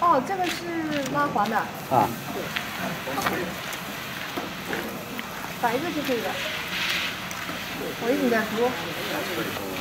哦，这个是拉环的。 啊。 对。白的就可以了。我一直在涂。